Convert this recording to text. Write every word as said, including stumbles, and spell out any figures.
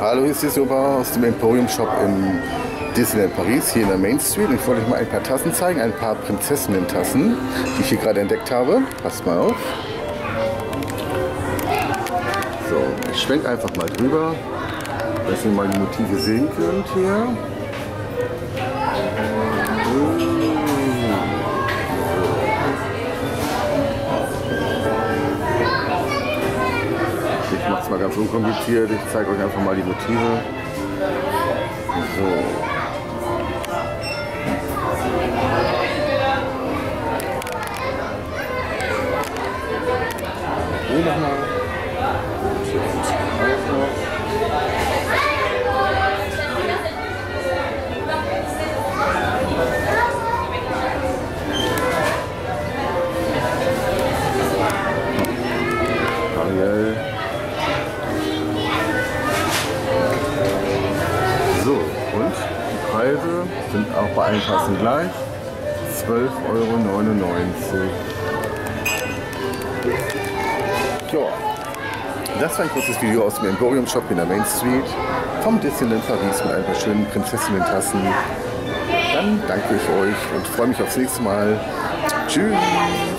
Hallo, hier ist die Super aus dem Emporium Shop im Disneyland Paris, hier in der Main Street. Ich wollte euch mal ein paar Tassen zeigen, ein paar Prinzessinnen-Tassen, die ich hier gerade entdeckt habe. Passt mal auf. So, ich schwenke einfach mal drüber, dass ihr mal die Motive sehen könnt hier. Ich mache es mal ganz unkompliziert, ich zeige euch einfach mal die Motive. So. Hier nochmal. Ariel. So, und die Preise sind auch bei allen Tassen gleich. zwölf Euro neunundneunzig. Ja, das war ein kurzes Video aus dem Emporium Shop in der Main Street vom Disneyland Paris mit ein paar schönen Prinzessinnen-Tassen. Dann danke ich euch und freue mich aufs nächste Mal. Tschüss!